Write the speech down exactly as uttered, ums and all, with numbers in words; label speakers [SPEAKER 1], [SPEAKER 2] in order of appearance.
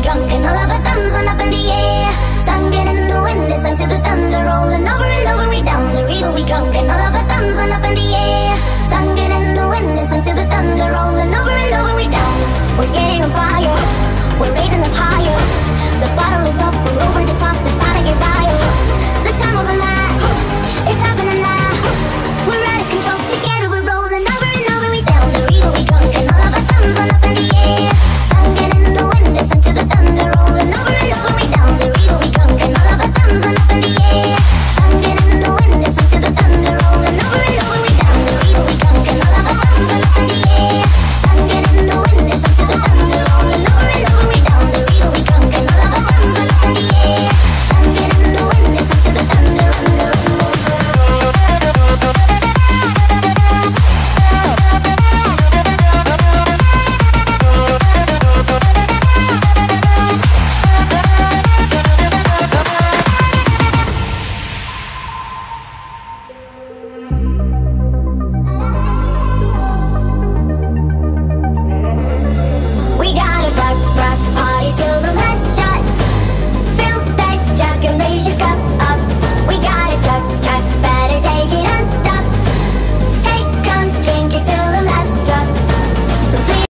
[SPEAKER 1] drunk and all of our thumbs went up in the air. Sung it in the wind, it's sung to the thunder, rolling over and over, we down the river, we drunk and all of our thumbs went up in the air. Sung it in the wind, it's sung to the thunder, rolling over and over, we down.